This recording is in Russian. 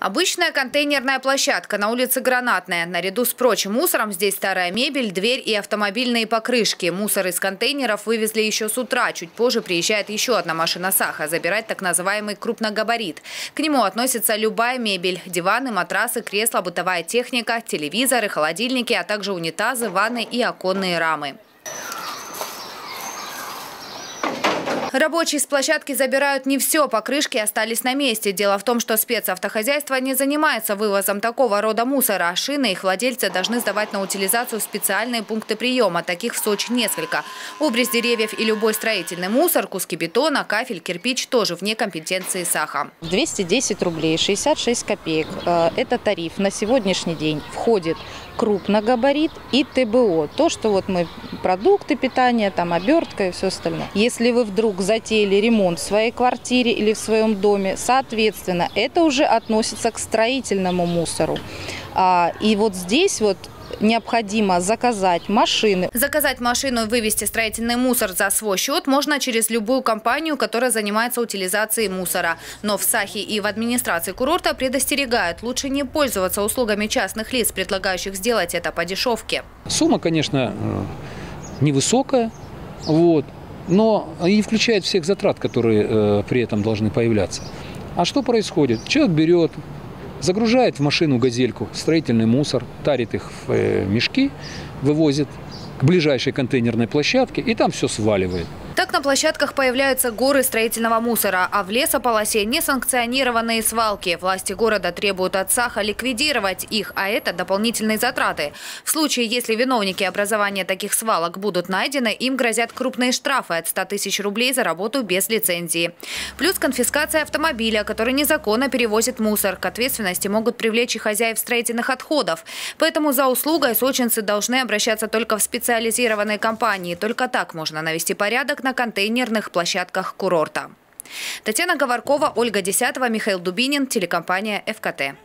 Обычная контейнерная площадка на улице Гранатная. Наряду с прочим мусором здесь старая мебель, дверь и автомобильные покрышки. Мусор из контейнеров вывезли еще с утра. Чуть позже приезжает еще одна машина САХа забирать так называемый крупногабарит. К нему относится любая мебель – диваны, матрасы, кресла, бытовая техника, телевизоры, холодильники, а также унитазы, ванны и оконные рамы. Рабочие с площадки забирают не все, покрышки остались на месте. Дело в том, что спецавтохозяйство не занимается вывозом такого рода мусора. Шины их владельцы должны сдавать на утилизацию в специальные пункты приема. Таких в Сочи несколько. Обрез деревьев и любой строительный мусор, куски бетона, кафель, кирпич тоже вне компетенции САХа. 210 рублей 66 копеек. Это тариф. На сегодняшний день входит крупногабарит и ТБО. То, что вот мы продукты питания, там обертка и все остальное. Если вы вдруг затеяли ремонт в своей квартире или в своем доме, соответственно, это уже относится к строительному мусору. И вот здесь вот необходимо заказать машины. Заказать машину и вывести строительный мусор за свой счет можно через любую компанию, которая занимается утилизацией мусора. Но в САХе и в администрации курорта предостерегают, лучше не пользоваться услугами частных лиц, предлагающих сделать это по дешевке. Сумма, конечно, невысокая, но и включает всех затрат, которые при этом должны появляться. А что происходит? Человек берет, загружает в машину газельку строительный мусор, тарит их в мешки, вывозит к ближайшей контейнерной площадке и там все сваливает. Так на площадках появляются горы строительного мусора, а в лесополосе несанкционированные свалки. Власти города требуют от САХа ликвидировать их, а это дополнительные затраты. В случае, если виновники образования таких свалок будут найдены, им грозят крупные штрафы от 100 тысяч рублей за работу без лицензии. Плюс конфискация автомобиля, который незаконно перевозит мусор. К ответственности могут привлечь и хозяев строительных отходов. Поэтому за услугой сочинцы должны обращаться только в специализированные компании. Только так можно навести порядок на контейнерных площадках курорта. Татьяна Говоркова, Ольга Десятова, Михаил Дубинин, телекомпания ФКТ.